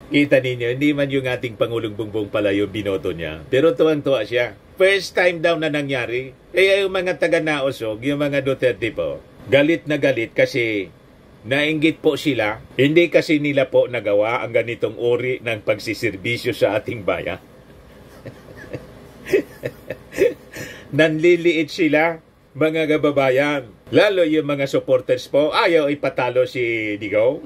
Kita ninyo, hindi man yung ating Pangulong Bongbong pala yung binoto niya. Pero tuwang-tuwa siya. First time daw na nangyari. Kaya yung mga taga-Naosog, yung mga Duterte po, galit na galit kasi nainggit po sila. Hindi kasi nila po nagawa ang ganitong uri ng pagsiservisyo sa ating bayan. Nanliliit sila, mga kababayan. Lalo yung mga supporters po, ayaw ipatalo si Digong.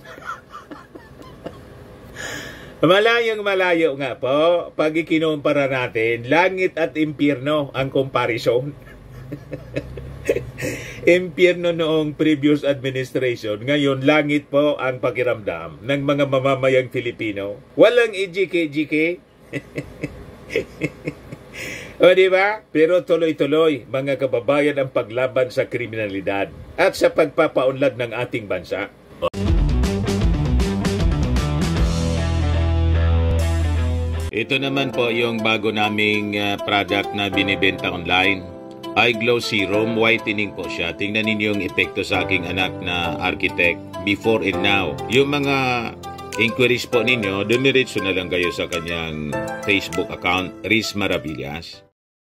Malayong malayo nga po, pag ikinumpara natin, langit at impyerno ang comparison. Impyerno noong previous administration, ngayon langit po ang pakiramdam ng mga mamamayang Filipino. Walang ejike-ejike. O diba? Pero tuloy-tuloy, mga kababayan, ang paglaban sa kriminalidad at sa pagpapaunlad ng ating bansa. Ito naman po yung bago naming product na binibenta online. iGlow Serum, whitening po siya. Tingnan ninyo yung epekto sa aking anak na architect before and now. Yung mga inquiries po ninyo, dumiretso na lang kayo sa kanyang Facebook account, Riz Maravillas.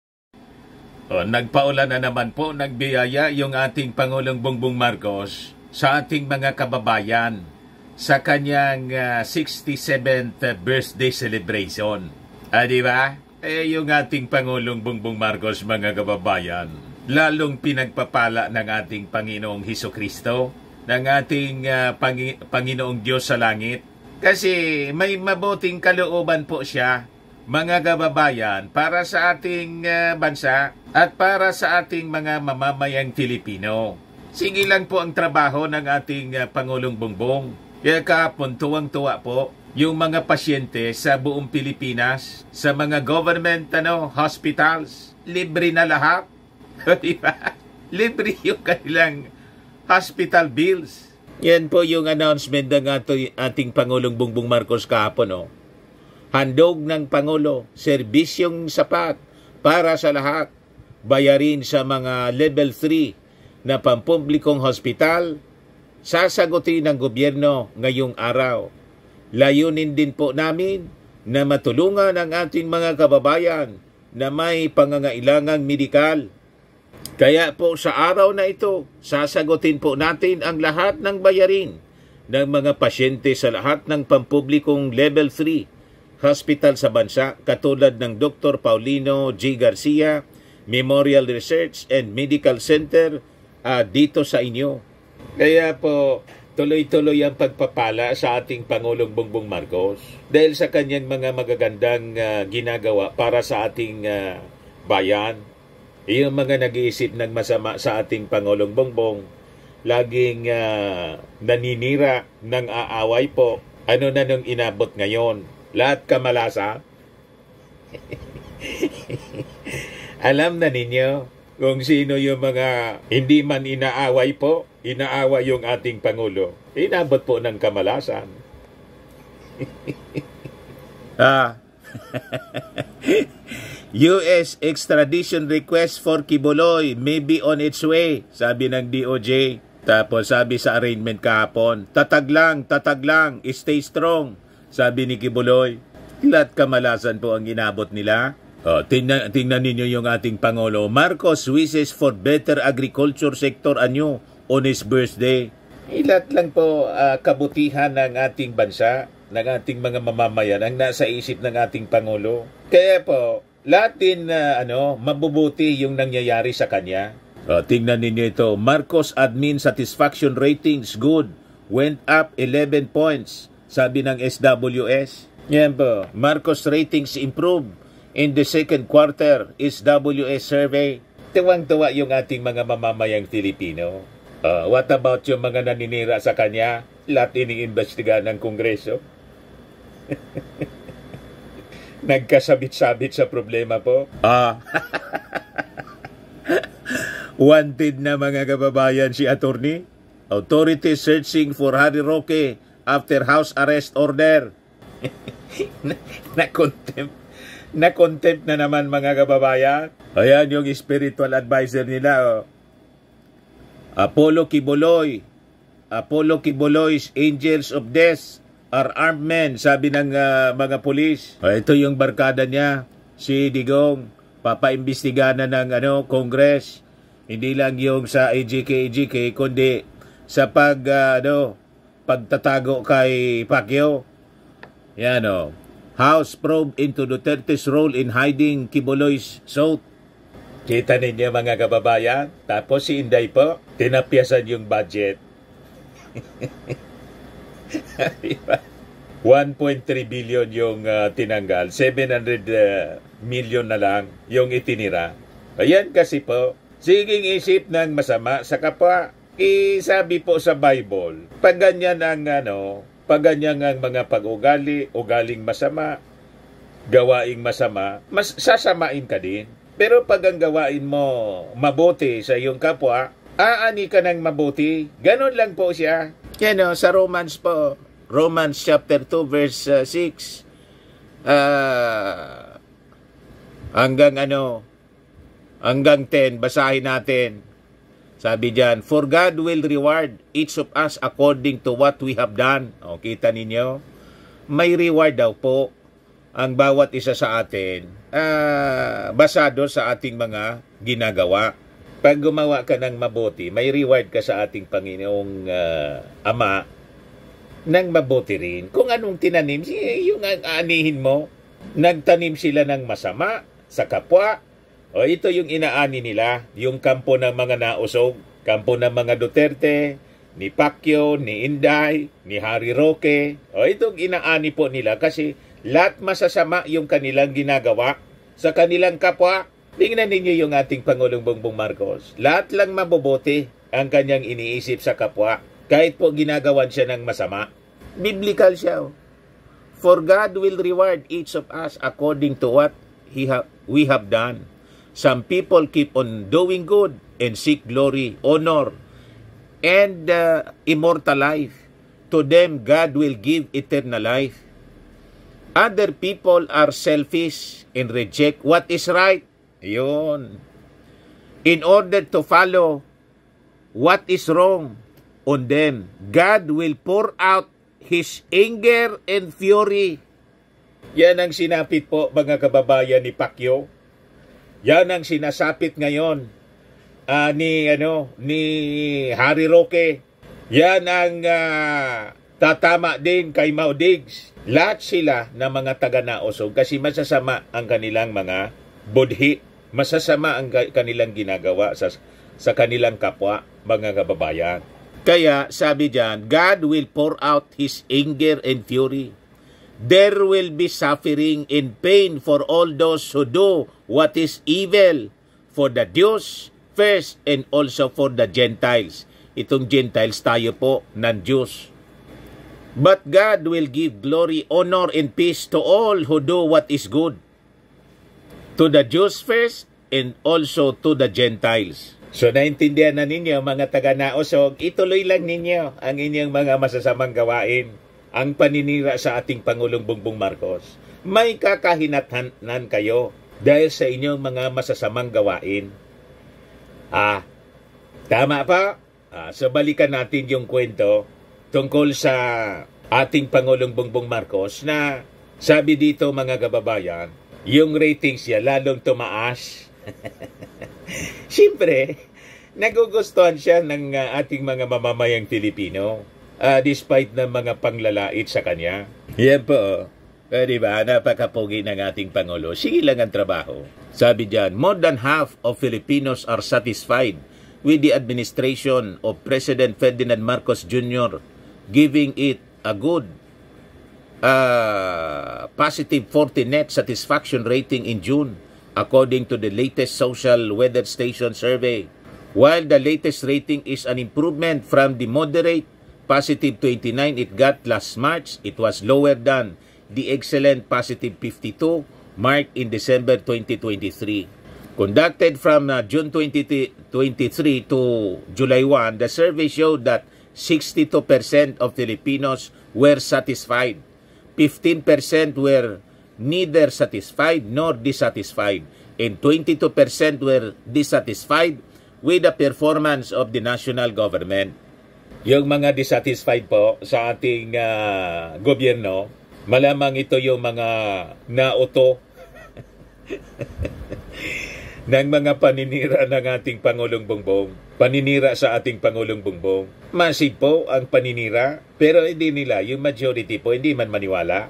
Nagpaulan na naman po, nagbiyaya yung ating Pangulong Bongbong Marcos sa ating mga kababayan sa kanyang 67th birthday celebration. Di ba? Yung ating Pangulong Bongbong Marcos, mga kababayan, lalong pinagpapala ng ating Panginoong Hesukristo, ng ating Panginoong Diyos sa langit. Kasi may mabuting kalooban po siya, mga kababayan, para sa ating bansa at para sa ating mga mamamayang Filipino. Sige lang po ang trabaho ng ating Pangulong Bongbong. Kaya kahapon, tuwang-tuwa po yung mga pasyente sa buong Pilipinas, sa mga government hospitals, libre na lahat. Diba? Libre yung kanilang hospital bills. Yan po yung announcement ng ating Pangulong Bongbong Marcos kahapon. Handog ng Pangulo, serbisyong sapat para sa lahat, bayarin sa mga level 3 na pampublikong hospital, sasagutin ng gobyerno ngayong araw. Layunin din po namin na matulungan ang ating mga kababayan na may pangangailangang medikal. Kaya po sa araw na ito, sasagutin po natin ang lahat ng bayarin ng mga pasyente sa lahat ng pampublikong level 3 hospital sa bansa katulad ng Dr. Paulino G. Garcia Memorial Research and Medical Center dito sa inyo. Kaya po, tuloy-tuloy ang pagpapala sa ating Pangulong Bongbong Marcos dahil sa kanyang mga magagandang ginagawa para sa ating bayan. Yung mga nag-iisip ng masama sa ating Pangulong Bongbong, laging naninira ng aaway po. Ano na nung inabot ngayon? Lahat kamalasa? Alam na ninyo kung sino yung mga hindi man inaaway po, inaaway yung ating Pangulo. Inabot po ng kamalasan. US extradition request for Quiboloy may be on its way, sabi ng DOJ. Tapos sabi sa arraignment kahapon, tatag lang, stay strong, sabi ni Quiboloy. Lahat kamalasan po ang inabot nila. Tingnan ninyo yung ating Pangulo. Marcos wishes for better agriculture sector anyo on his birthday. Lahat lang po kabutihan ng ating bansa, ng ating mga mamamayan ang nasa isip ng ating Pangulo. Kaya po, lahat din mabubuti yung nangyayari sa kanya. Tingnan ninyo ito. Marcos admin satisfaction ratings good. Went up 11 points, sabi ng SWS. Yan po. Marcos ratings improved in the second quarter SWS survey. Tuwang-tuwa yung ating mga mamamayang Filipino. What about yung mga naninira sa kanya? Lahat iniimbestigahan ng Kongreso. Nagkasabit-sabit sa problema po. Wanted na mga kababayan si attorney. Authorities searching for Harry Roque after house arrest order. Na-contempt na naman mga kababayan. Ayan yung spiritual advisor nila. Apollo Quiboloy's Angels of Death are armed men, sabi ng mga pulis. Ito yung barkada niya, si Digong. Papaimbestiga na ng Congress. Hindi lang yung sa AGK, kundi sa pagtatago kay Pacquiao. Yan House probe into Duterte's role in hiding Kibuloy's suit. Kita ninyo mga kababayan. Tapos si Inday po, tinapyasan yung budget. 1.3 billion yung tinanggal. 700 million na lang yung itinira. Ayan kasi po, siging isip ng masama sa kapwa. Sabi po sa Bible, pag ganyan ang mga pag-ugali, ugaling masama, gawaing masama, mas sasamain ka din. Pero pag ang gawain mo mabuti sa iyong kapwa, aani ka ng mabuti. Ganon lang po siya. Yan sa Romans po. Romans chapter 2 verse 6. Hanggang 10, basahin natin. Sabi diyan, for God will reward each of us according to what we have done. O, kita ninyo? May reward daw po ang bawat isa sa atin basado sa ating mga ginagawa. Pag gumawa ka ng mabuti, may reward ka sa ating Panginoong Ama ng mabuti rin. Kung anong tinanim, yung aanihin mo, nagtanim sila ng masama sa kapwa. O ito yung inaani nila, yung kampo ng mga nausog, kampo ng mga Duterte, ni Pacquiao, ni Inday, ni Harry Roque. O itong inaani po nila kasi lahat masasama yung kanilang ginagawa sa kanilang kapwa. Tingnan ninyo yung ating Pangulong Bongbong Marcos. Lahat lang mabubuti ang kanyang iniisip sa kapwa. Kahit po ginagawan siya ng masama. Biblical siya. For God will reward each of us according to what we have done. Some people keep on doing good and seek glory, honor, and immortal life. To them, God will give eternal life. Other people are selfish and reject what is right. Yun. In order to follow what is wrong on them, God will pour out His anger and fury. Yan ang sinapit po mga kababayan ni Pacquiao. Yan ang sinasapit ngayon ni Harry Roque. Yan ang tatama din kay Mau Diggs. Lahat sila na mga taga-nausog kasi masasama ang kanilang mga budhi. Masasama ang kanilang ginagawa sa kanilang kapwa, mga kababayan. Kaya sabi diyan, God will pour out His anger and fury. There will be suffering and pain for all those who do what is evil, for the Jews first and also for the Gentiles. Itong Gentiles tayo po ng Jews. But God will give glory, honor, and peace to all who do what is good. To the Jews first and also to the Gentiles. So naintindihan na ninyo mga taga-nausog, ituloy lang ninyo ang inyong mga masasamang gawain. Ang paninira sa ating Pangulong Bongbong Marcos. May kakahinatnan kayo dahil sa inyong mga masasamang gawain. Tama pa? So balikan natin yung kwento tungkol sa ating Pangulong Bongbong Marcos na sabi dito mga kababayan, yung ratings niya lalong tumaas. Siyempre, nagugustuhan siya ng ating mga mamamayang Pilipino. Despite ng mga panglalait sa kanya. Yan po. Diba? Napakapogi ng ating Pangulo. Sige lang ang trabaho. Sabi diyan, more than half of Filipinos are satisfied with the administration of President Ferdinand Marcos Jr. giving it a good positive 40 net satisfaction rating in June according to the latest social weather station survey. While the latest rating is an improvement from the moderate positive 29 it got last March, it was lower than the excellent positive 52 marked in December 2023. Conducted from June 2023 to July 1, the survey showed that 62% of Filipinos were satisfied. 15% were neither satisfied nor dissatisfied, and 22% were dissatisfied with the performance of the national government. Yung mga dissatisfied po sa ating gobyerno, malamang ito yung mga nauto ng mga paninira ng ating Pangulong Bongbong. Paninira sa ating Pangulong Bongbong. Massive po ang paninira, pero hindi nila, yung majority po, hindi man maniwala.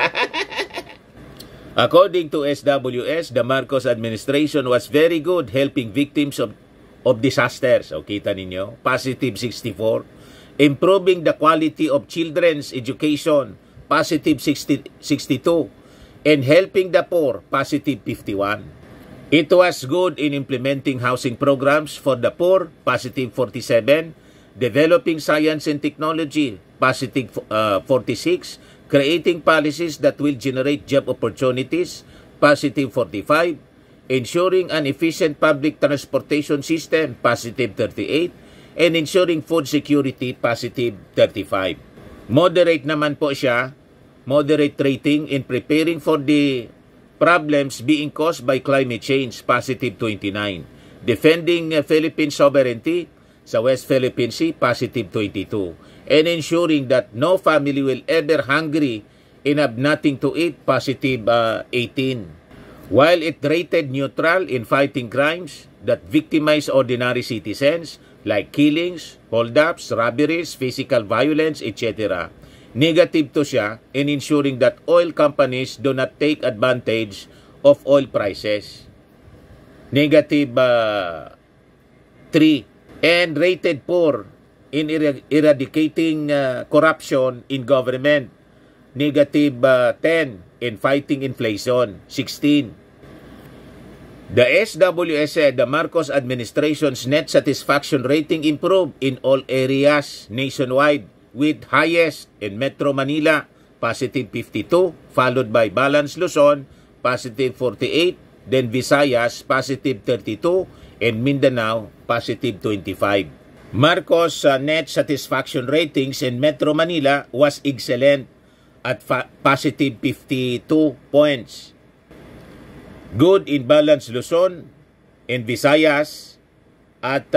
According to SWS, the Marcos administration was very good helping victims of disasters. O, kita ninyo, positive 64. Improving the quality of children's education, positive 62. And helping the poor, positive 51. It was good in implementing housing programs for the poor, positive 47. Developing science and technology, positive 46. Creating policies that will generate job opportunities, positive 45. Ensuring an efficient public transportation system, positive 38. And ensuring food security, positive 35. Moderate naman po siya, moderate rating in preparing for the problems being caused by climate change, positive 29. Defending Philippine sovereignty sa West Philippine Sea, positive 22. And ensuring that no family will ever hungry and have nothing to eat, positive 18. While it rated neutral in fighting crimes that victimize ordinary citizens like killings, hold-ups, robberies, physical violence, etc., negative to siya in ensuring that oil companies do not take advantage of oil prices. Negative 3. And rated 4 in eradicating corruption in government. Negative 10 in fighting inflation. 16. The SWS said the Marcos administration's net satisfaction rating improved in all areas nationwide, with highest in Metro Manila, positive 52, followed by Balance Luzon, positive 48, then Visayas, positive 32, and Mindanao, positive 25. Marcos' net satisfaction ratings in Metro Manila was excellent at positive 52 points. Good in Balance Luzon and Visayas at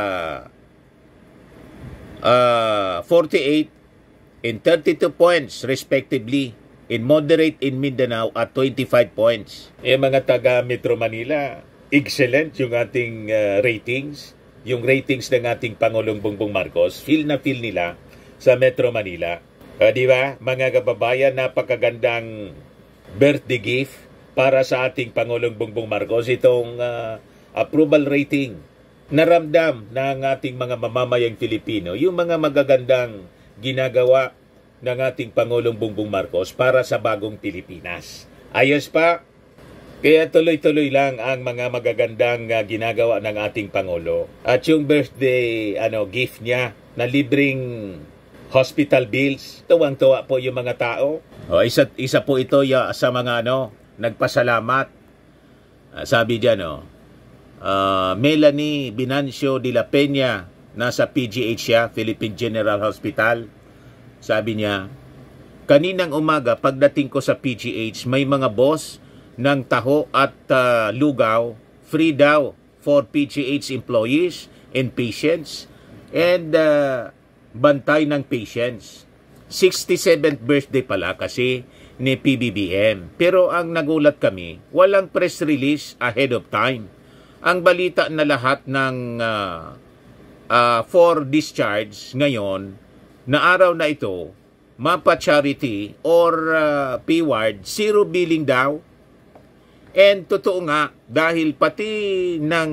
48 and 32 points respectively, in moderate in Mindanao at 25 points. Mga taga Metro Manila, excellent yung ating ratings, yung ratings ng ating Pangulong Bongbong Marcos. Feel na feel nila sa Metro Manila. Di ba, mga kababayan, napakagandang birthday gift para sa ating Pangulong Bongbong Marcos, itong approval rating. Naramdam ng ating mga mamamayang Pilipino yung mga magagandang ginagawa ng ating Pangulong Bongbong Marcos para sa bagong Pilipinas. Ayos pa? Kaya tuloy-tuloy lang ang mga magagandang ginagawa ng ating Pangulo. At yung birthday gift niya na libreng hospital bills, tuwang-tuwa po yung mga tao. Isa po ito sa mga nagpasalamat. Sabi diyan, Melanie Binancio de la Peña, nasa PGH siya, Philippine General Hospital. Sabi niya, kaninang umaga pagdating ko sa PGH, may mga boss ng taho at lugaw, free daw for PGH employees and patients, and bantay ng patients. 67th birthday pala kasi ni PBBM. Pero ang nagulat kami, walang press release ahead of time. Ang balita na lahat ng for discharge ngayon, na araw na ito, MAPA Charity or PWARD, zero billing daw. And totoo nga, dahil pati ng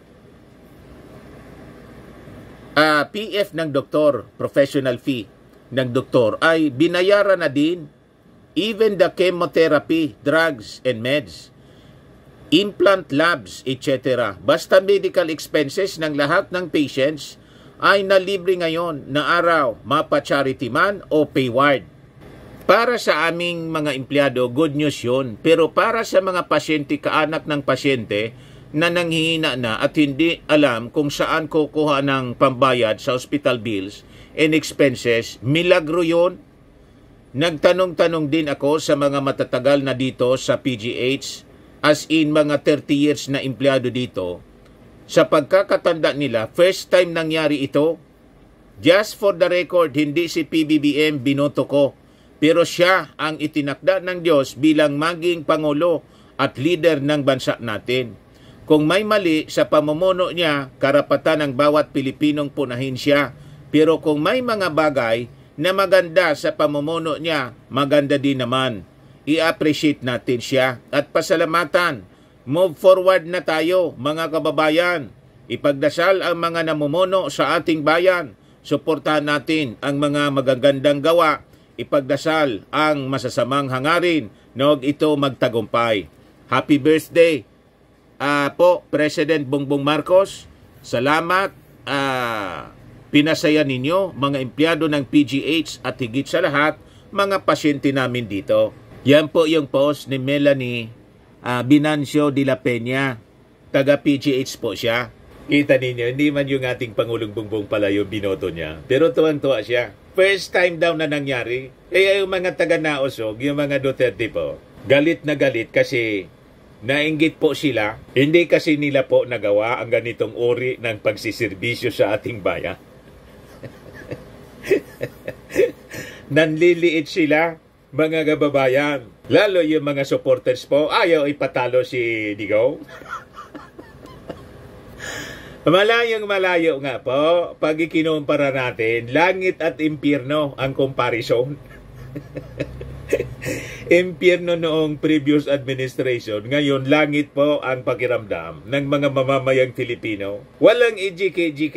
PF ng doktor, professional fee ng doktor, ay binayaran na din, even the chemotherapy, drugs and meds, implant labs, etc. Basta medical expenses ng lahat ng patients ay nalibre ngayon na araw, MAPA Charity man o PayWard. Para sa aming mga empleyado, good news yun. Pero para sa mga pasyente, kaanak ng pasyente na nanghihina na at hindi alam kung saan kukuha ng pambayad sa hospital bills and expenses, milagro yun. Nagtanong-tanong din ako sa mga matatagal na dito sa PGH, as in mga 30 years na empleyado dito. Sa pagkakatanda nila, first time nangyari ito Just for the record, hindi si PBBM binoto ko. Pero siya ang itinakda ng Diyos bilang maging Pangulo at leader ng bansa natin. Kung may mali sa pamumuno niya, karapatan ng bawat Pilipinong punahin siya. Pero kung may mga bagay na maganda sa pamumuno niya, maganda din naman. I-appreciate natin siya at pasalamatan. Move forward na tayo, mga kababayan. Ipagdasal ang mga namumuno sa ating bayan. Suportahan natin ang mga magagandang gawa. Ipagdasal ang masasamang hangarin na huwag ito magtagumpay. Happy birthday po, President Bongbong Marcos. Salamat. Pinasaya ninyo, mga empleyado ng PGH at higit sa lahat, mga pasyente namin dito. Yan po yung post ni Melanie Binancio de la Peña. Taga PGH po siya. Kita ninyo, hindi man yung ating Pangulong Bongbong pala yung binoto niya. Pero tuwang-tuwa siya. First time daw na nangyari. Kaya yung mga taga-naosog, yung mga Duterte po, galit na galit kasi nainggit po sila. Hindi kasi nila po nagawa ang ganitong uri ng pagsiservisyo sa ating bayan. Nanliliit sila, mga kababayan. Lalo yung mga supporters po, ayaw ipatalo si Digong. Malayong malayo nga po, pag ikinumpara natin, langit at impyerno ang comparison. Impyerno noong previous administration, ngayon langit po ang pakiramdam ng mga mamamayang Filipino. Walang EJK.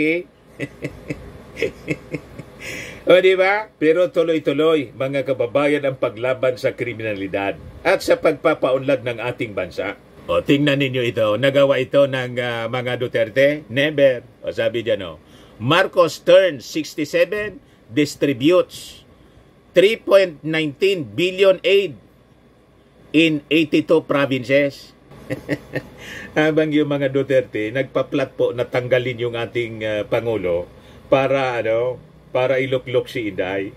O diba? Pero tuloy-tuloy, mga kababayan, ang paglaban sa kriminalidad at sa pagpapaunlad ng ating bansa. O, tingnan ninyo ito. Nagawa ito ng mga Duterte? Never. O, sabi dyan, o. Marcos turns 67, distributes 3.19 billion aid in 82 provinces. Habang yung mga Duterte, nagpa-plot po na tanggalin yung ating Pangulo para, para iluklok si Inday.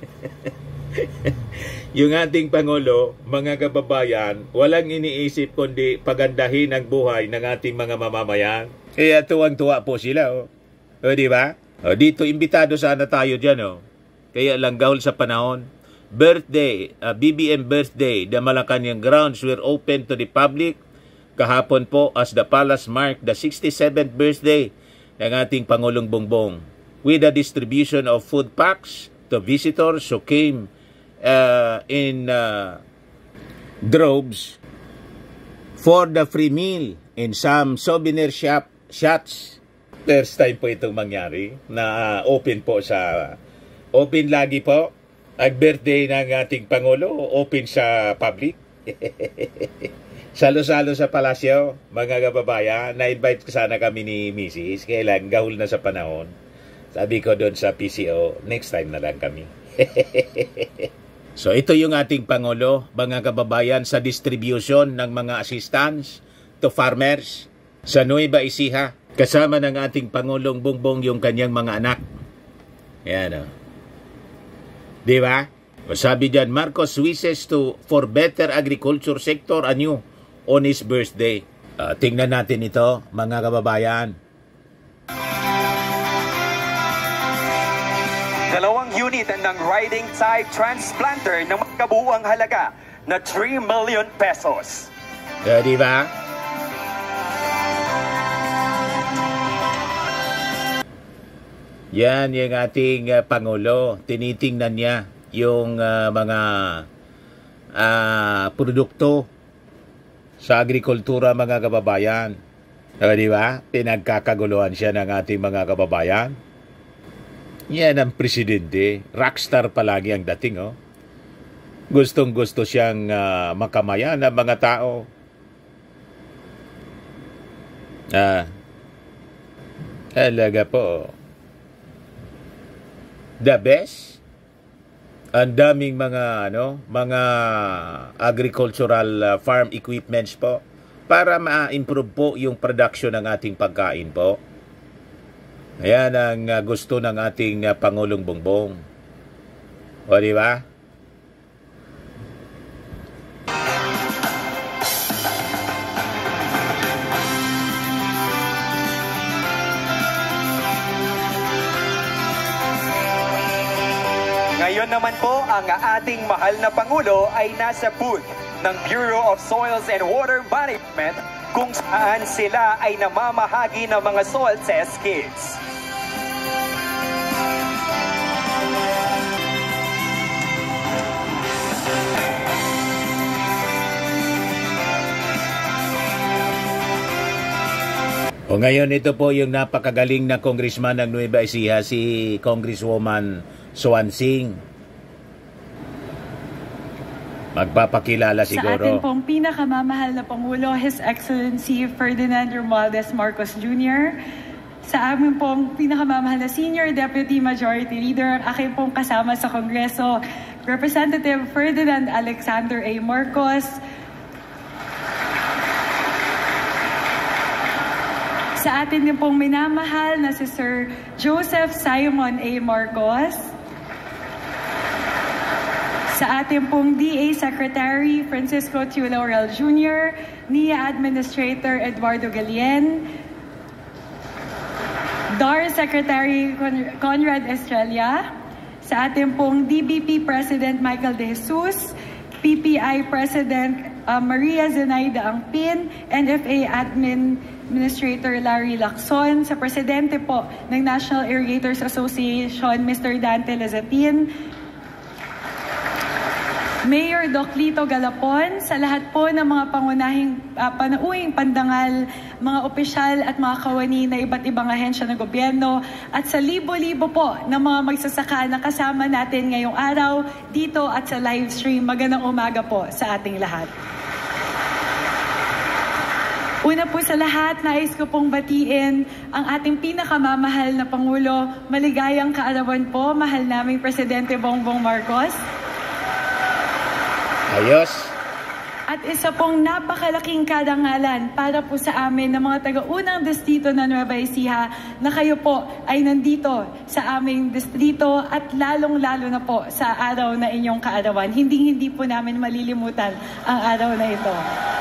Yung ating Pangulo, mga kababayan, walang iniisip kundi pagandahin ang buhay ng ating mga mamamayan. Kaya tuwang-tuwa po sila, o. O, di ba? O, dito, imbitado sana tayo dyan, o. Kaya lang gahol sa panahon. Birthday, BBM birthday, the Malacanang grounds were open to the public. Kahapon po, as the palace marked the 67th birthday ng ating Pangulong Bongbong with the distribution of food packs to visitors who came in droves for the free meal in some souvenir shops. First time po itong mangyari na open po open lagi po ang birthday ng ating Pangulo, open sa public. Salo-salo sa palasyo, mga kababayan, na-invite sana kami ni Mrs. Kailan, gahul na sa panahon. Sabi ko doon sa PCO, next time na lang kami. So ito yung ating Pangulo, mga kababayan, sa distribution ng mga assistance to farmers sa Nueva Ecija. Kasama ng ating Pangulong Bongbong yung kanyang mga anak. Yan o. Di ba? Sabi dyan, Marcos wishes for better agriculture sector anew on his birthday. Tingnan natin ito, mga kababayan. Dalawang unit ng riding type transplanter na magkabuuang halaga na 3 million pesos. Di ba? Yan yung ating Pangulo. Tinitingnan niya yung mga produkto sa agrikultura, mga kababayan. Di ba? Pinagkakaguluhan siya ng ating mga kababayan. Yan ang presidente. Rockstar palagi ang dating, oh. Gustong-gusto siyang makamaya ng mga tao. Talaga po. The best. Ang daming mga mga agricultural farm equipments po para ma-improve po yung production ng ating pagkain po. Ayan ang gusto ng ating Pangulong Bongbong. O, di ba? naman po ang ating mahal na Pangulo ay nasa booth ng Bureau of Soils and Water Management kung saan sila ay namamahagi ng mga soil test kits. O ngayon, ito po yung napakagaling na congressman ng Nueva Ecija, si Congresswoman Swansing. Magpapakilala siguro. Sa atin pong pinakamamahal na Pangulo, His Excellency Ferdinand Romualdez Marcos Jr., sa amin pong pinakamamahal na Senior Deputy Majority Leader, ang aking pong kasama sa Kongreso, Representative Ferdinand Alexander A. Marcos, sa atin din pong minamahal na si Sir Joseph Simon A. Marcos, sa ating pong DA Secretary Francisco Tiu Laurel Jr., NIA Administrator Eduardo Galien, DAR Secretary Conrad Estrella, sa ating pong DBP President Michael De Jesus, PPI President Maria Zenaida Angpin, NFA Administrator Larry Lacson, sa Presidente po ng National Irrigators Association, Mr. Dante Lazatin, Mayor Doc Lito Galapon, sa lahat po ng mga pangunahing panauhing pandangal, mga opisyal at mga kawani na iba't ibang ahensya ng gobyerno, at sa libo-libo po ng mga magsasaka na kasama natin ngayong araw dito at sa live stream. Magandang umaga po sa ating lahat. Una po sa lahat, nais ko pong batiin ang ating pinakamamahal na Pangulo. Maligayang kaarawan po, mahal naming Presidente Bongbong Marcos. Ayos. At isa pong napakalaking karangalan para po sa amin ng mga taga-unang distrito ng Nueva Ecija na kayo po ay nandito sa aming distrito at lalong-lalo na po sa araw na inyong kaarawan. Hindi po namin malilimutan ang araw na ito.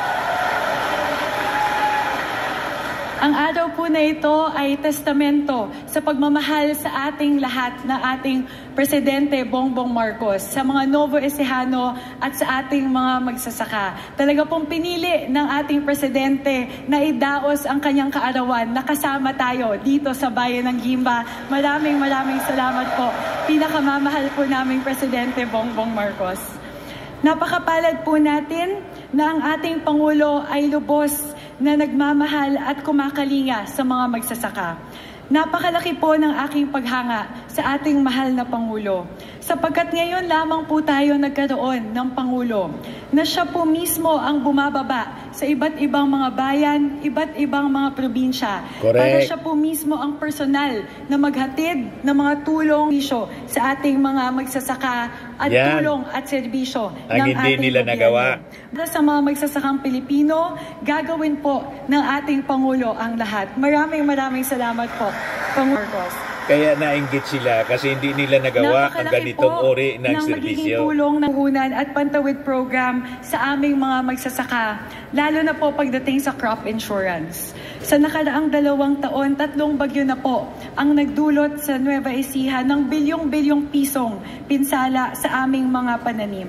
Ang araw po na ito ay testamento sa pagmamahal sa ating lahat na ating Presidente Bongbong Marcos, sa mga Novo Ecijano at sa ating mga magsasaka. Talaga pong pinili ng ating Presidente na idaos ang kanyang kaarawan na kasama tayo dito sa bayan ng Gimba. Maraming salamat po. Pinakamamahal po naming Presidente Bongbong Marcos. Napakapalad po natin na ang ating Pangulo ay lubos na nagmamahal at kumakalinga sa mga magsasaka. Napakalaki po ng aking paghanga sa ating mahal na Pangulo, sapagkat ngayon lamang po tayo nagkaroon ng Pangulo na siya po mismo ang bumababa sa iba't ibang mga bayan, iba't ibang mga probinsya. Correct. Para siya po mismo ang personal na maghatid ng mga tulong sa ating mga magsasaka at tulong at serbisyo ng hindi ating nila gobyerno. nagawa. Para sa mga magsasakang Pilipino, gagawin po ng ating Pangulo ang lahat. Maraming salamat po, Pangulo Marcos. Kaya nainggit sila kasi hindi nila nagawa ang ganitong uri ng magiging serbisyo. tulong ng unan at pantawid program sa aming mga magsasaka, lalo na po pagdating sa crop insurance. Sa nakaraang 2 taon, 3 bagyo na po ang nagdulot sa Nueva Ecija ng bilyong-bilyong pisong pinsala sa aming mga pananim.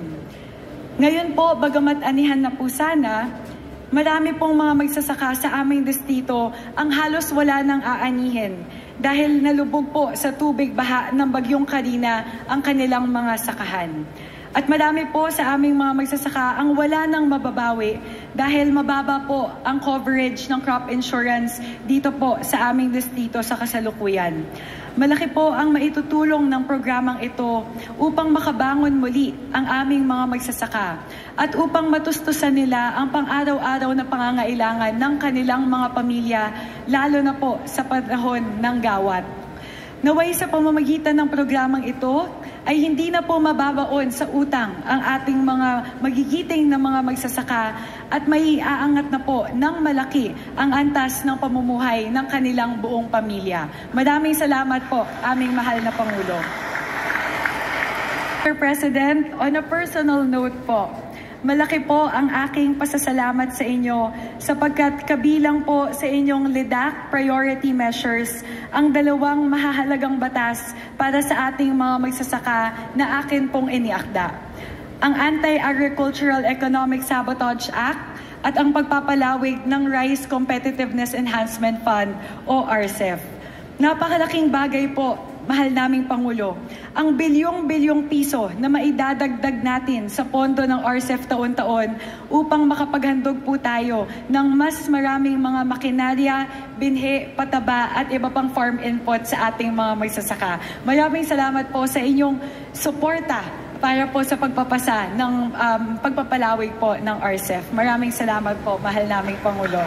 Ngayon po, bagamat anihan na po sana, marami pong mga magsasaka sa aming distrito ang halos wala nang aanihin dahil nalubog po sa tubig baha ng bagyong Karina ang kanilang mga sakahan. At marami po sa aming mga magsasaka ang wala nang mababawi dahil mababa po ang coverage ng crop insurance dito po sa aming distrito sa kasalukuyan. Malaki po ang maitutulong ng programang ito upang makabangon muli ang aming mga magsasaka at upang matustusan nila ang pang-araw-araw na pangangailangan ng kanilang mga pamilya, lalo na po sa panahon ng gawat. Naway sa pamamagitan ng programang ito ay hindi na po mababaon sa utang ang ating mga magigiting na mga magsasaka at may aangat na po ng malaki ang antas ng pamumuhay ng kanilang buong pamilya. Maraming salamat po, aming mahal na Pangulo. Mr. President, on a personal note po, malaki po ang aking pasasalamat sa inyo sapagkat kabilang po sa inyong LIDAC priority measures ang dalawang mahahalagang batas para sa ating mga magsasaka na akin pong iniakda. Ang Anti-Agricultural Economic Sabotage Act at ang pagpapalawig ng Rice Competitiveness Enhancement Fund o RCEF. Napakalaking bagay po, mahal naming Pangulo, ang bilyong-bilyong piso na maidadagdag natin sa pondo ng RCEF taon-taon upang makapaghandog po tayo ng mas maraming mga makinarya, binhi, pataba at iba pang farm input sa ating mga magsasaka. Maraming salamat po sa inyong suporta para po sa pagpapasa ng pagpapalawig po ng RCEF. Maraming salamat po, mahal naming Pangulo.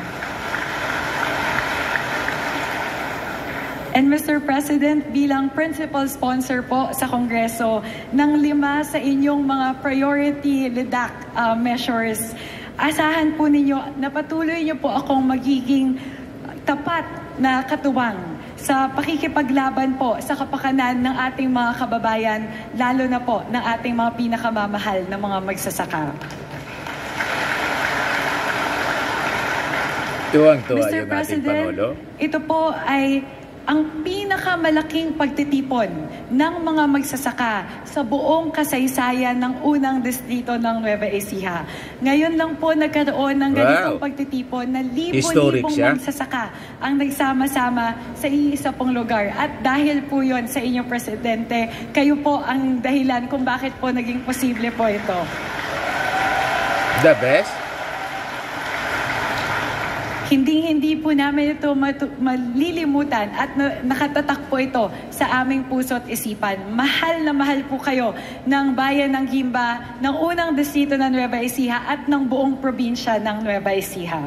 And Mr. President, bilang principal sponsor po sa Kongreso ng 5 sa inyong mga priority LIDAC measures, asahan po ninyo na patuloy niyo po akong magiging tapat na katuwang sa pakikipaglaban po sa kapakanan ng ating mga kababayan, lalo na po ng ating mga pinakamamahal na mga magsasaka. Tuwang-tuwa Mr. yung ating President, Pangulo. ito po ay ang pinakamalaking pagtitipon ng mga magsasaka sa buong kasaysayan ng unang distrito ng Nueva Ecija. Ngayon lang po nagkaroon ng ganitong pagtitipon na libo-libong magsasaka ang nagsama-sama sa iisa pong lugar. At dahil po yon sa inyong Presidente, kayo po ang dahilan kung bakit po naging posible po ito. The best? Hindi po namin ito malilimutan at nakatatak po ito sa aming puso at isipan. Mahal na mahal po kayo ng bayan ng Gimba, ng unang distrito ng Nueva Ecija at ng buong probinsya ng Nueva Ecija.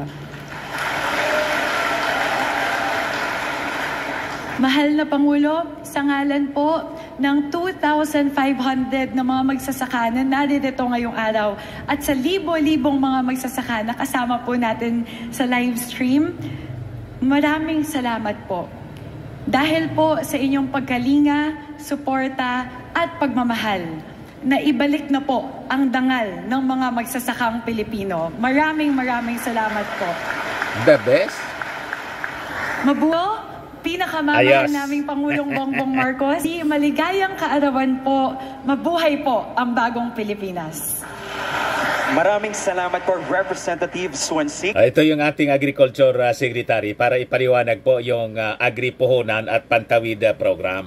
Mahal na Pangulo, sa ngalan po ng 2,500 na mga magsasaka na naririto ngayong araw at sa libo-libong mga magsasaka na kasama po natin sa live stream, maraming salamat po. Dahil po sa inyong pagkalinga, suporta at pagmamahal, na ibalik na po ang dangal ng mga magsasakang Pilipino. Maraming salamat po. The best? Mabuo, pinakamamahal naming Pangulong Bongbong Marcos. Maligayang kaarawan po, mabuhay po ang bagong Pilipinas. Maraming salamat po, Representative Swansea. Ito yung ating Agriculture Secretary para ipaliwanag po yung Agri-Puhunan at Pantawid program.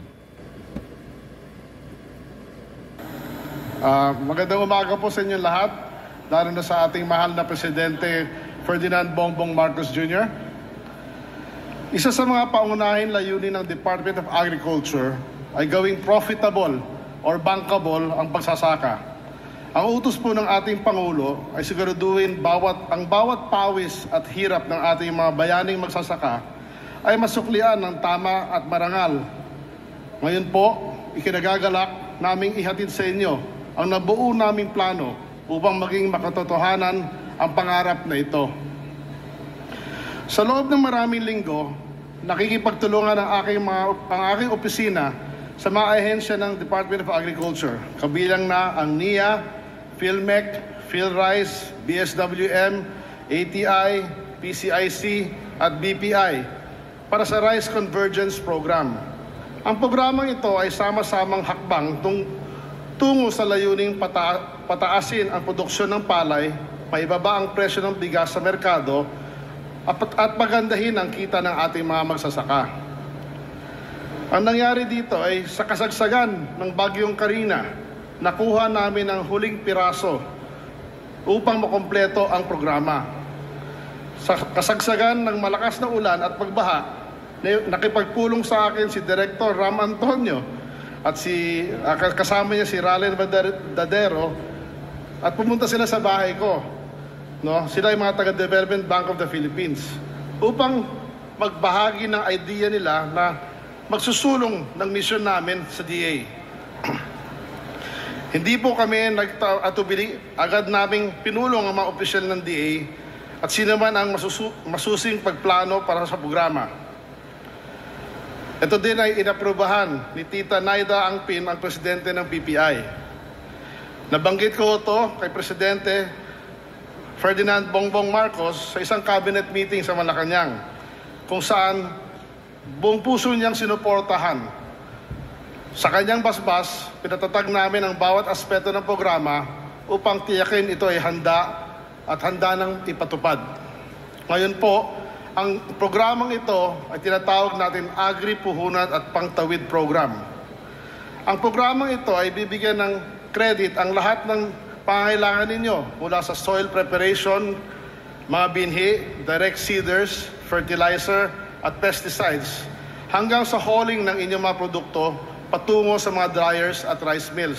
Magandang umaga po sa inyo lahat, lalo na sa ating mahal na Presidente Ferdinand Bongbong Marcos Jr. Isa sa mga pangunahing layunin ng Department of Agriculture ay gawing profitable or bankable ang pagsasaka. Ang utos po ng ating Pangulo ay siguraduhin ang bawat pawis at hirap ng ating mga bayaning magsasaka ay masuklian ng tama at marangal. Ngayon po, ikinagagalak naming ihatid sa inyo ang nabuo naming plano upang maging makatotohanan ang pangarap na ito. Sa loob ng maraming linggo, nakikipagtulungan ang aking opisina sa mga ahensya ng Department of Agriculture, kabilang na ang NIA, PhilMec, PhilRice, BSWM, ATI, PCIC at BPI para sa Rice Convergence Program. Ang programang ito ay sama-samang hakbang tungo sa layuning pataasin ang produksyon ng palay, maibaba ang presyo ng bigas sa merkado, at pagandahin ang kita ng ating mga magsasaka. Ang nangyari dito ay sa kasagsagan ng Bagyong Karina, nakuha namin ang huling piraso upang makompleto ang programa. Sa kasagsagan ng malakas na ulan at pagbaha, nakipagpulong sa akin si Director Ram Antonio at kasama niya si Ralen Dadero at pumunta sila sa bahay ko. Sila ay mga taga-Development Bank of the Philippines upang magbahagi ng idea nila na magsusulong ng misyon namin sa DA. Hindi po kami nagtatubili, agad naming pinulong ang mga opisyal ng DA at sino man ang masusing pagplano para sa programa. Ito din ay inaprubahan ni Tita Naida Angpin, ang presidente ng BPI. Nabanggit ko ito kay Presidente Ferdinand Bongbong Marcos sa isang cabinet meeting sa Malacanang, kung saan buong puso niyang sinuportahan. Sa kanyang basbas, pinatatag namin ang bawat aspeto ng programa upang tiyakin ito ay handa at handa ng ipatupad. Ngayon po, ang programang ito ay tinatawag natin Agri Puhunan at Pangtawid Program. Ang programang ito ay bibigyan ng credit ang lahat ng pangangailangan ninyo mula sa soil preparation, mga binhi, direct seeders, fertilizer at pesticides, hanggang sa hauling ng inyong mga produkto patungo sa mga dryers at rice mills.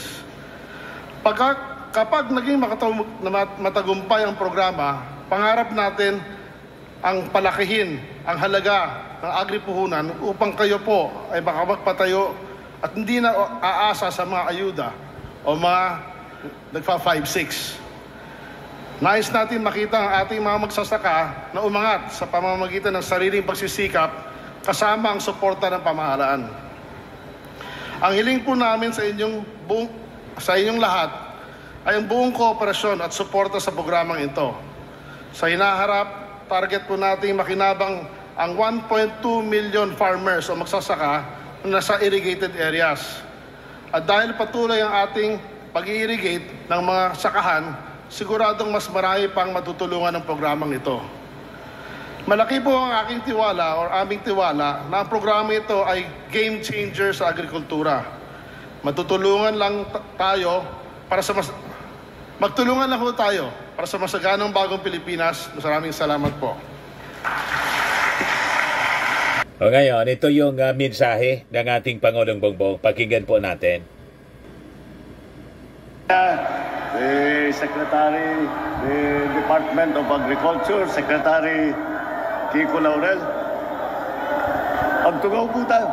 Kapag naging matagumpay ang programa, pangarap natin ang palakihin ang halaga ng agripuhunan upang kayo po ay makapagpatayo at hindi na aasa sa mga ayuda o mga nagpa 5-6. Nais natin makita ang ating mga magsasaka na umangat sa pamamagitan ng sariling pagsisikap kasama ang suporta ng pamahalaan. Ang hiling po namin sa inyong lahat ay ang buong kooperasyon at suporta sa programang ito. Sa hinaharap, target po natin makinabang ang 1.2 million farmers o magsasaka na nasa irrigated areas. At dahil patuloy ang ating pag-i-irrigate ng mga sakahan, siguradong mas marami pang matutulungan ng programang ito. Malaki po ang aking tiwala o aming tiwala na ang programa ito ay game changer sa agrikultura. Magtulungan lang po tayo para sa masaganang bagong Pilipinas. Maraming salamat po. O ngayon, ito yung mensahe ng ating Pangulong Bongbong. Pakinggan po natin. The Secretary, the Department of Agriculture, Secretary Kiko Laurel. Pagtugaw po tayo.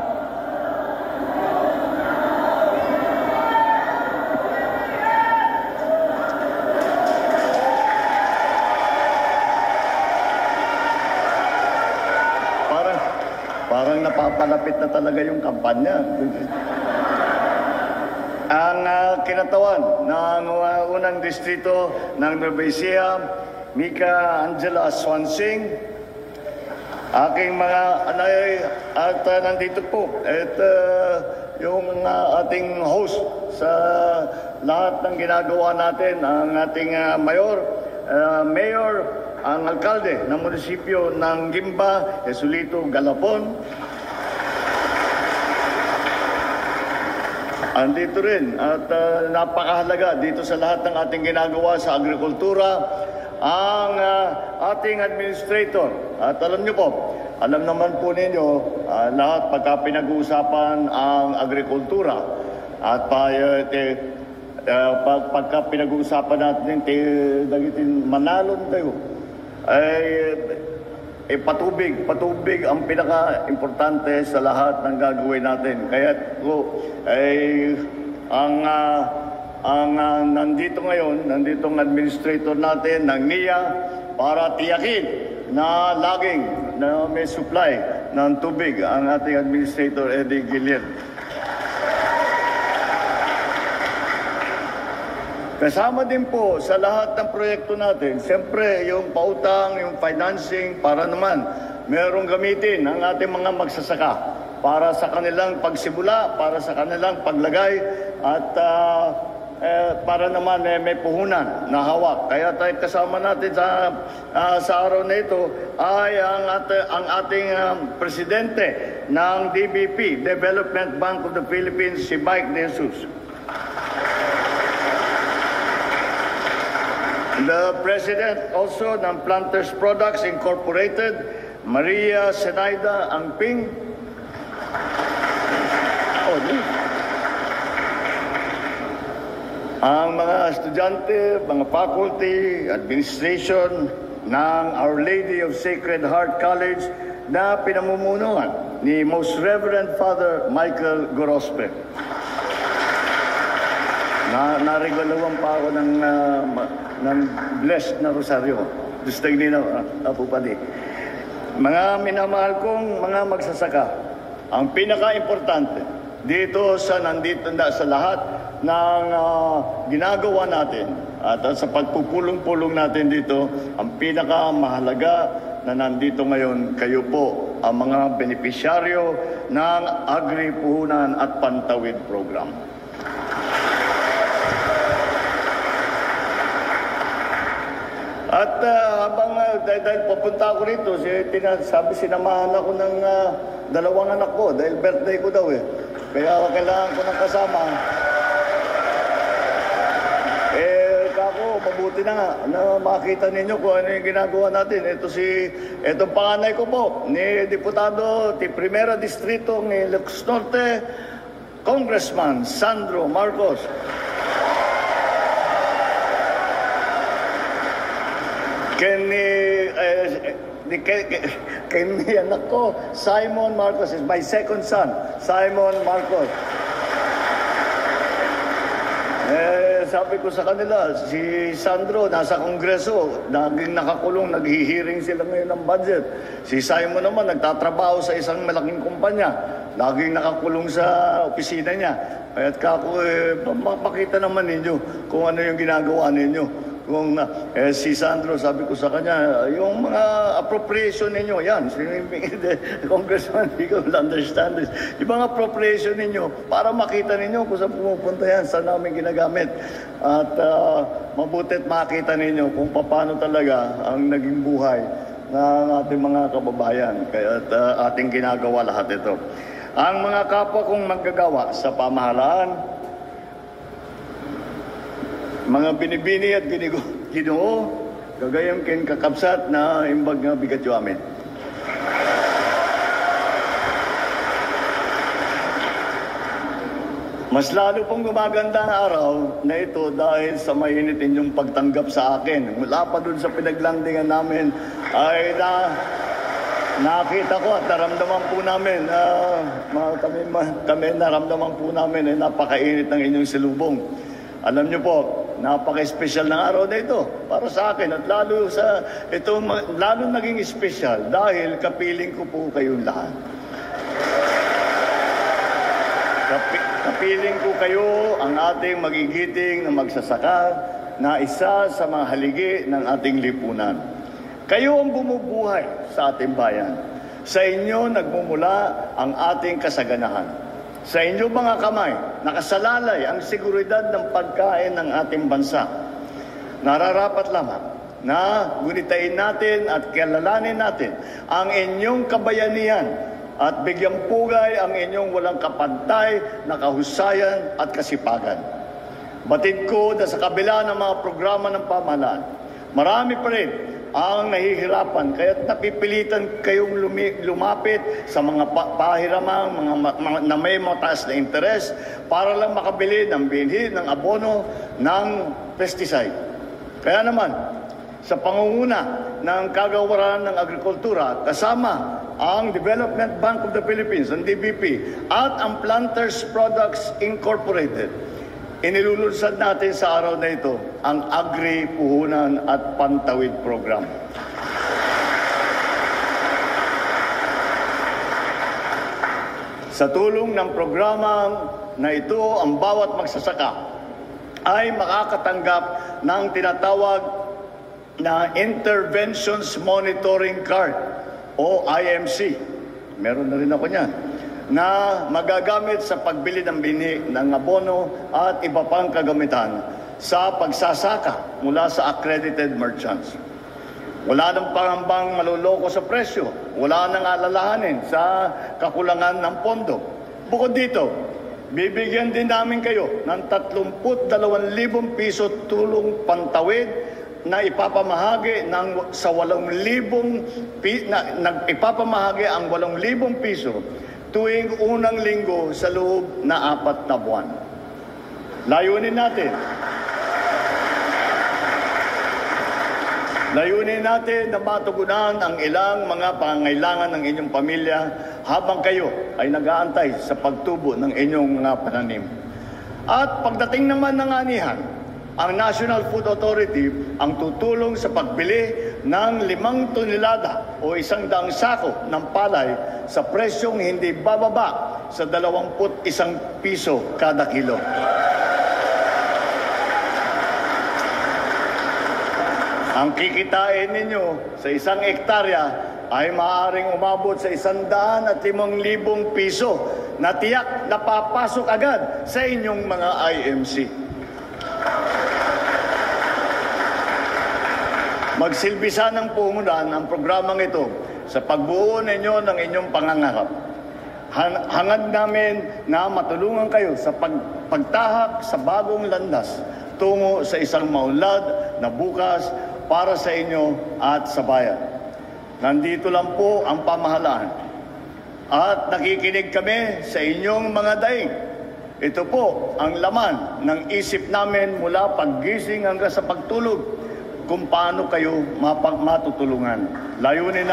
Parang napapalapit na talaga yung kampanya. Ang kinatawan ng unang distrito ng Nueva Ecija, Mika Angela Swansing, aking mga anay at nandito po at yung ating host sa lahat ng ginagawa natin, ang ating mayor, ang alkalde ng munisipyo ng Gimba, Jesulito Galapon. Andito rin at napakahalaga dito sa lahat ng ating ginagawa sa agrikultura, ang ating administrator. At alam niyo po, alam naman po ninyo, lahat pagka pinag-uusapan ang agrikultura at pagka pinag-uusapan natin dagitin manalon tayo, ay patubig ang pinaka-importante sa lahat ng gagawin natin. Kaya nandito ang administrator natin ng NIA para tiyakin na laging na may supply ng tubig ang ating administrator Eddie Guillen. Kasama din po sa lahat ng proyekto natin, siyempre yung pautang, yung financing, para naman merong gamitin ang ating mga magsasaka para sa kanilang pagsimula, para sa kanilang paglagay, at para naman may puhunan na hawak. Kaya tayo kasama natin sa araw na ito ay ang ating presidente ng DBP, Development Bank of the Philippines, si Mike De Jesus. The President also ng Planters Products Incorporated, Maria Senaida Angping. Ang mga estudyante, mga faculty, administration ng Our Lady of Sacred Heart College na pinamumunuan ni Most Reverend Father Michael Gorospe. Narigalawan pa ako ng blessed na rosaryo. Gusto nila, Apo Padi. Mga minamahal kong mga magsasaka, ang pinaka-importante nandito sa lahat ng ginagawa natin at sa pagpupulong-pulong natin dito, ang pinakamahalaga na nandito ngayon, kayo po ang mga benepisyaryo ng Agri Puhunan at Pantawid Program. At habang dahil papunta ako rito, sinamahan ako ng dalawang anak ko dahil birthday ko daw eh. Kaya kailangan ko ng kasama. Mabuti na nga na makita ninyo kung ano yung ginagawa natin. Itong panganay ko po, ni Diputado di Primera Distrito ni Ilocos Norte, Congressman Sandro Marcos. Kay anak ko, Simon Marcos is my second son, Simon Marcos. Sabi ko sa kanila, si Sandro nasa Kongreso, naging nakakulong, naghihiring sila ngayon ng budget. Si Simon naman nagtatrabaho sa isang malaking kumpanya, laging nakakulong sa opisina niya. Kaya't mapakita naman ninyo kung ano yung ginagawa ninyo. Kung si Sandro, sabi ko sa kanya, yung mga appropriation ninyo, yan, Congressman, you will understand this. Yung mga appropriation ninyo, para makita ninyo kung saan pumupunta yan, saan namin ginagamit. At mabuti't makita ninyo kung paano talaga ang naging buhay ng ating mga kababayan. Kaya ating ginagawa lahat ito. Ang mga kapwa kong manggagawa sa pamahalaan, mga binibini at Ginoo, gagayang kin kakabsat na imbag nga bigat yu amin. Mas lalo pong gumaganda ang araw na ito dahil sa mainit inyong pagtanggap sa akin. Mula pa dun sa pinaglandingan namin ay nakita ko at naramdaman po namin, kami naramdaman po namin ay napakainit ng inyong silubong. Alam niyo po, napaka-espesyal ng araw na ito para sa akin at lalo naging espesyal dahil kapiling ko po kayong lahat. Kapiling ko kayo ang ating magigiting na magsasaka na isa sa mga haligi ng ating lipunan. Kayo ang bumubuhay sa ating bayan. Sa inyo nagmumula ang ating kasaganahan. Sa inyo mga kamay, nakasalalay ang seguridad ng pagkain ng ating bansa. Nararapat lamang na gunitain natin at kilalanin natin ang inyong kabayanihan at bigyan pugay ang inyong walang kapantay na kahusayan at kasipagan. Batid ko na sa kabila ng mga programa ng pamahalaan, marami pa rin ang nahihirapan, kaya't napipilitan kayong lumapit sa mga pahiramang na may mataas na interes para lang makabili ng binhi, ng abono, ng pesticide. Kaya naman, sa pangunguna ng Kagawaran ng Agrikultura, kasama ang Development Bank of the Philippines, ang DBP, at ang Planters Products Incorporated, inilulunsad natin sa araw na ito ang Agri Puhunan at Pantawid Program. Sa tulong ng programa na ito, ang bawat magsasaka ay makakatanggap ng tinatawag na Interventions Monitoring Card o IMC. Meron na rin ako niyan, na magagamit sa pagbili ng binhi, ng abono at iba pang kagamitan sa pagsasaka mula sa accredited merchants. Wala nang pangambang maluloko sa presyo, wala nang alalahanin sa kakulangan ng pondo. Bukod dito, bibigyan din namin kayo ng 32,000 piso tulong pantawid na ipapamahagi sa 8,000 ipapamahagi ang 8,000 piso tuwing unang linggo sa loob na 4 na buwan. Layunin natin na matugunan ang ilang mga pangangailangan ng inyong pamilya habang kayo ay nag-aantay sa pagtubo ng inyong mga pananim. At pagdating naman ng anihan, ang National Food Authority ang tutulong sa pagbili ng 5 tonelada o 100 sako ng palay sa presyong hindi bababa sa 21 piso kada kilo. Ang kikitain ninyo sa 1 hektarya ay maaaring umabot sa 105,000 piso na tiyak na papasok agad sa inyong mga IMC. Magsilbisa ng puhunan ang programang ito sa pagbuo ninyo ng inyong pangangarap. Hangad namin na matulungan kayo sa pagtahak sa bagong landas tungo sa isang maunlad na bukas para sa inyo at sa bayan. Nandito lang po ang pamahalaan at nakikinig kami sa inyong mga daing. Ito po ang laman ng isip namin mula paggising hanggang sa pagtulog kung paano kayo matutulungan. Layunin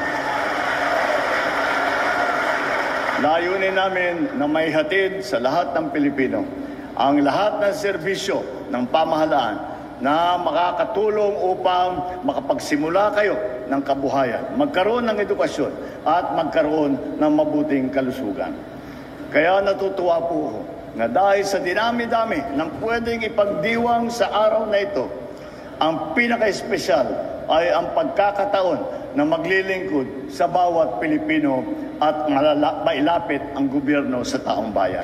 namin na may hatid sa lahat ng Pilipino ang lahat ng serbisyo ng pamahalaan na makakatulong upang makapagsimula kayo ng kabuhayan, magkaroon ng edukasyon at magkaroon ng mabuting kalusugan. Kaya natutuwa po ako na dahil sa dinami-dami ng pwedeng ipagdiwang sa araw na ito, ang pinaka-espesyal ay ang pagkakataon na maglilingkod sa bawat Pilipino at mailapit ang gobyerno sa taong bayan.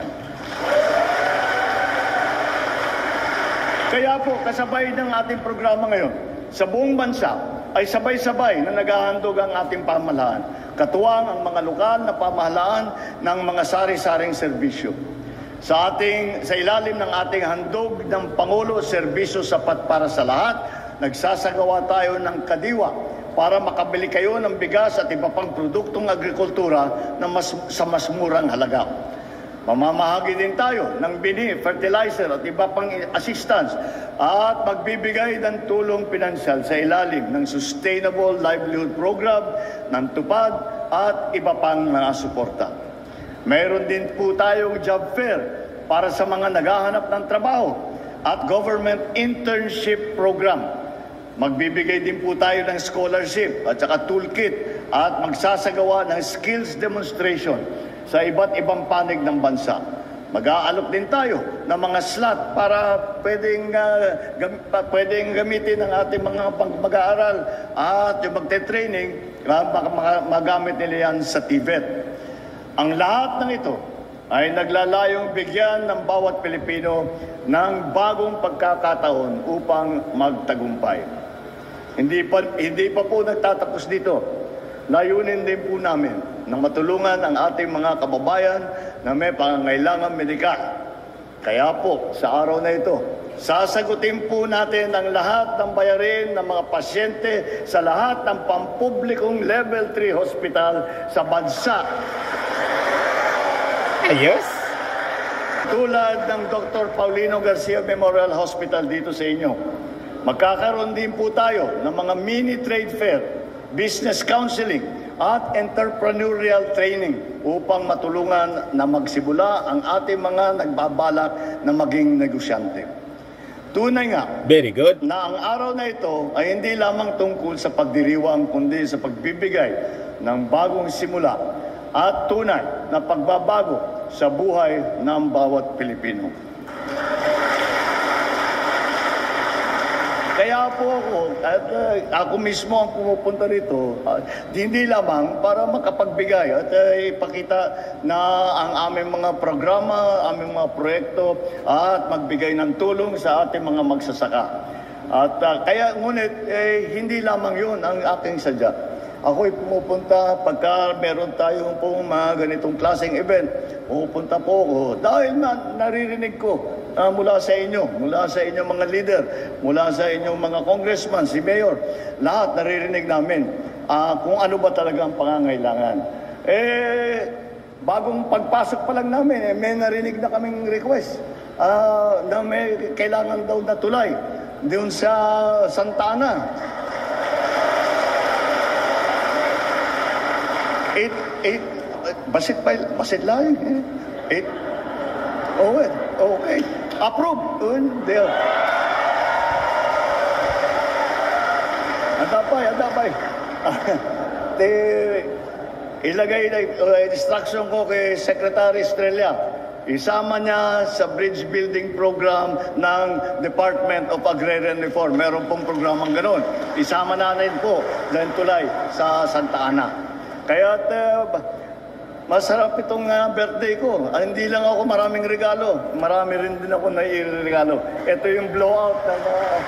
Kaya po, kasabay ng ating programa ngayon, sa buong bansa ay sabay-sabay na naghahandog ang ating pamahalaan. Katuwang ang mga lokal na pamahalaan ng mga sari-saring serbisyo. Sa ilalim ng ating handog ng Pangulo, serbisyo sapat para sa lahat, nagsasagawa tayo ng kadiwa para makabili kayo ng bigas at iba pang produktong agrikultura na sa mas murang halaga. Mamamahagi din tayo ng bini, fertilizer at iba pang assistance at magbibigay ng tulong pinansyal sa ilalim ng Sustainable Livelihood Program ng TUPAD at iba pang mga suporta. Mayroon din po tayong job fair para sa mga naghahanap ng trabaho at government internship program. Magbibigay din po tayo ng scholarship at saka toolkit at magsasagawa ng skills demonstration sa iba't ibang panig ng bansa. Mag-aalok din tayo ng mga slot para pwedeng gamitin ng ating mga mag-aaral at yung magte-training, magamit nila yan sa TVET. Ang lahat ng ito ay naglalayong bigyan ng bawat Pilipino ng bagong pagkakataon upang magtagumpay. Hindi pa po nagtatapos dito. Layunin din po namin na matulungan ang ating mga kababayan na may pangangailangan medikal. Kaya po, sa araw na ito, sasagutin po natin ang lahat ng bayarin ng mga pasyente sa lahat ng pampublikong Level 3 hospital sa bansa. Ayos! Tulad ng Dr. Paulino Garcia Memorial Hospital dito sa inyo, magkakaroon din po tayo ng mga mini trade fair, business counseling, at entrepreneurial training upang matulungan na magsimula ang ating mga nagbabalak na maging negosyante. Tunay nga, very good, na ang araw na ito ay hindi lamang tungkol sa pagdiriwang kundi sa pagbibigay ng bagong simula at tunay na pagbabago sa buhay ng bawat Pilipino. Kaya po ako mismo ang pumupunta rito, hindi lamang para makapagbigay at ipakita na ang aming mga programa, aming mga proyekto at magbigay ng tulong sa ating mga magsasaka. At kaya ngunit hindi lamang yun ang aking sadya. Ako'y pumupunta pagka meron tayong pong mga ganitong klaseng event. Pumupunta po ako dahil naririnig ko mula sa inyong mga leader, mula sa inyong mga congressman, si mayor, lahat naririnig namin kung ano ba talaga ang pangangailangan. Bagong pagpasok pa lang namin, may narinig na kaming request na may kailangan daw na tulay doon sa Santa Ana. Basit lang. Okay. Approve. There. Adapay. Ilagay na instruction ko kay Secretary Estrella isama niya sa bridge building program ng Department of Agrarian Reform. Meron pong programang gano'n. Isama na rin po dahil tulay sa Santa Ana. Kaya masarap itong birthday ko. Hindi lang ako maraming regalo. Marami rin din ako nairegalo. Ito yung blowout ng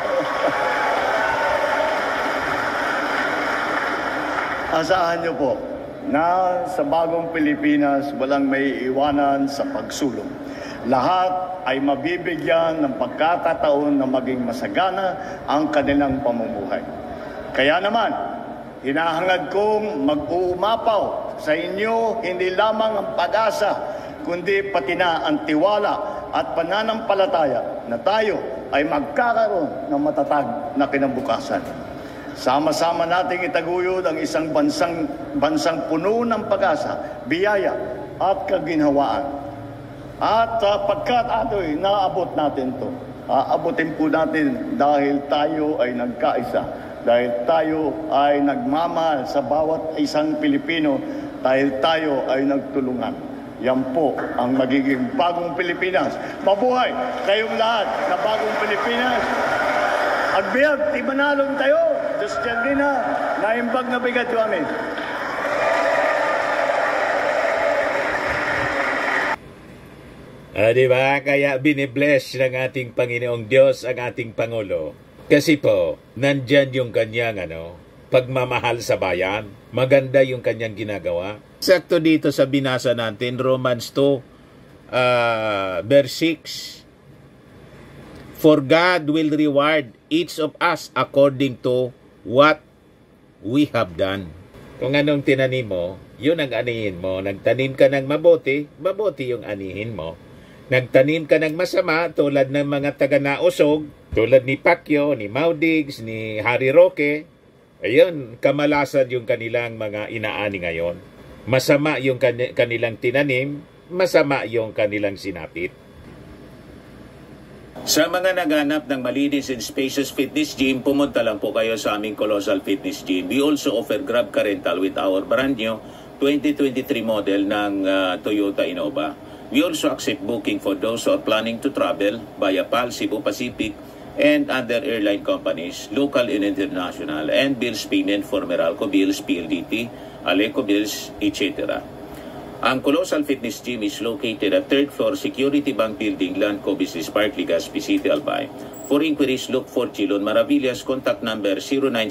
asahan niyo po na sa bagong Pilipinas walang may iwanan sa pagsulong. Lahat ay mabibigyan ng pagkakataon na maging masagana ang kanilang pamumuhay. Kaya naman, hinahangad kong mag-uumapaw sa inyo hindi lamang ang pag-asa, kundi pati na ang tiwala at pananampalataya na tayo ay magkakaroon ng matatag na kinabukasan. Sama-sama nating itaguyod ang isang bansang puno ng pag-asa, biyaya at kaginhawaan. At pagkat ato'y naabot natin to, aabotin po natin dahil tayo ay nagkaisa, dahil tayo ay nagmamahal sa bawat isang Pilipino, dahil tayo ay nagtulungan. Yan po ang magiging bagong Pilipinas. Mabuhay kayong lahat na bagong Pilipinas. Agbiag, ti manalong tayo. Diyos dyan din na, naimbag na bigat yung amin. Diba? Kaya binibless ng ating Panginoong Diyos ang ating Pangulo. Kasi po, nandyan yung kanyang pagmamahal sa bayan. Maganda yung kanyang ginagawa. Sakto dito sa binasa natin, Romans 2, verse 6. For God will reward each of us according to what we have done. Kung anong tinanim mo, yun ang anihin mo. Nagtanim ka ng mabuti, mabuti yung anihin mo. Nagtanim ka ng masama, tulad ng mga taga-nausog, tulad ni Pacquiao, ni Maudigs, ni Harry Roque, ayun, kamalasan yung kanilang mga inaani ngayon. Masama yung kanilang tinanim, masama yung kanilang sinapit. Sa mga naghanap ng malinis and spacious fitness gym, pumunta lang po kayo sa aming Colossal Fitness Gym. We also offer Grab Car Rental with our brand new 2023 model ng Toyota Innova. We also accept booking for those who are planning to travel via PAL, Cebu Pacific, and other airline companies, local and international, and bills payment for Meralco Bills, PLDT, Aleco Bills, etc. Ang Colossal Fitness Gym is located at 3rd floor Security Bank Building, Landco Business Park, Legazpi City, Albay. For inquiries, look for Chilon Maravillas. Contact number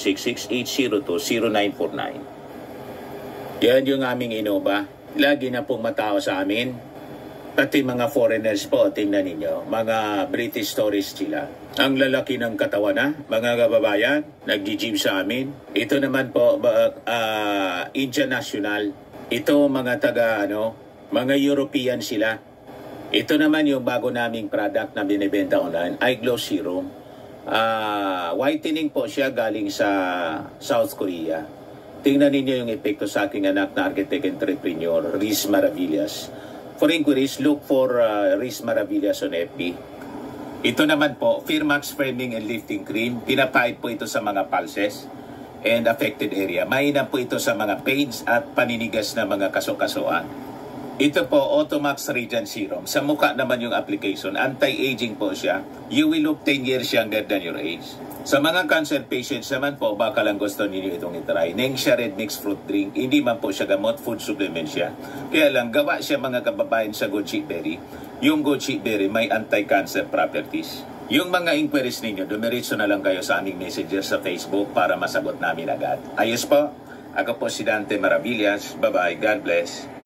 0966-802-0949. Yan yung aming Innova. Lagi na pong matawa sa amin. Pati mga foreigners po, tingnan ninyo. Mga British tourists sila. Ang lalaki ng katawan na, mga kababayan, nag-gym sa amin. Ito naman po, Indian National. Ito mga mga European sila. Ito naman yung bago naming product na binibenta online, Eye Glow Serum. Whitening po siya galing sa South Korea. Tingnan ninyo yung epekto sa aking anak na architect entrepreneur, Riz Maravillas. For inquiries, look for Riz Maravillas on FB. Ito naman po, Firmax Framing and Lifting Cream. Pinapait po ito sa mga pulses and affected area. Mainam po ito sa mga pains at paninigas na mga kaso-kasuan. Ito po, Automax Radiant Serum. Sa mukha naman yung application. Anti-aging po siya. You will look 10 years younger than your age. Sa mga cancer patients naman po, baka lang gusto ninyo itong itry. Nengxia Red Mixed Fruit Drink. Hindi man po siya gamot, food supplement siya. Kaya lang, gawa siya mga kababayan sa goji berry. Yung goji berry may anti-cancer properties. Yung mga inquiries ninyo, dumiritso na lang kayo sa aming messenger sa Facebook para masagot namin agad. Ayos po, ako po si Dante Maravillas. Bye-bye. God bless.